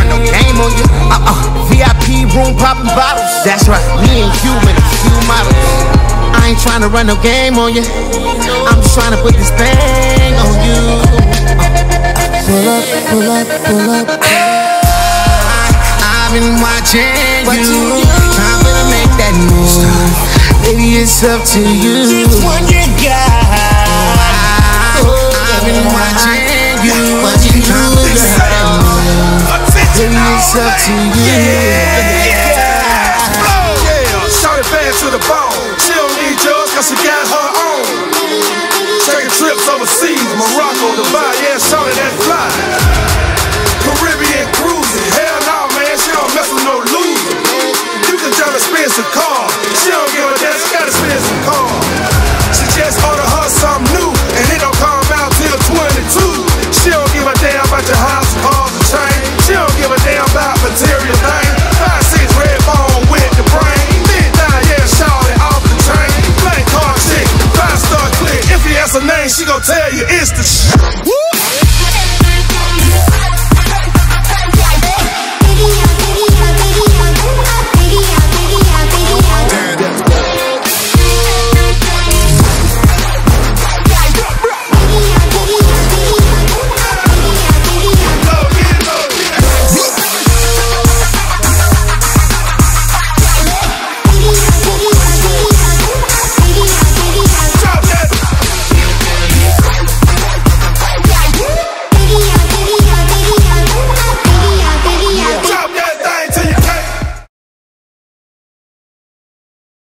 no game on you. VIP room popping bottles. That's right, me and you with a few models. I ain't trying to run no game on you. I'm just trying to put this thing on you. Pull up, pull up, pull up. I've been watching you. I'm gonna make that move. Baby, it's up to you. What you got? I've been watching you. I'm gonna make that move. Baby, it's up to you. Shorty bad to the bone. She don't need yours cause she got her own. Taking trips overseas, Morocco, Dubai, yeah, shorty that fly.